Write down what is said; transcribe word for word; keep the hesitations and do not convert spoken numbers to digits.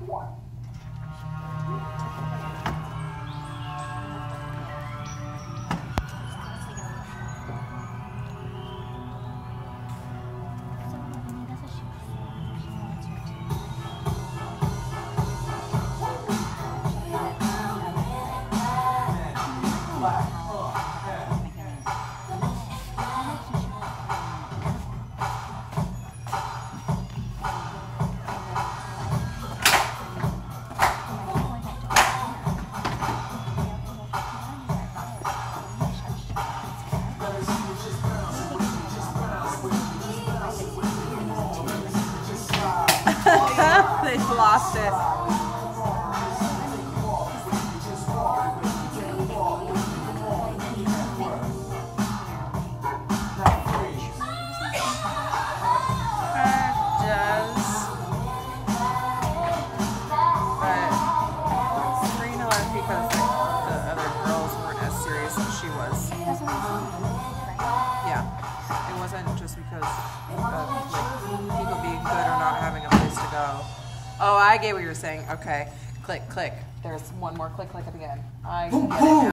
They lost it. Just because of like, people being good or not having a place to go. Oh, I get what you're saying. Okay. Click, click. There's one more click, click at the end. I get it now.